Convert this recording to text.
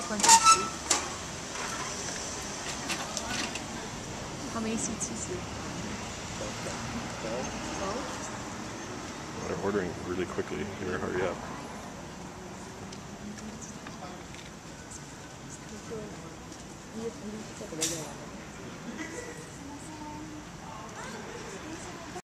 How many seats is it? 12. They're ordering really quickly. You better hurry up.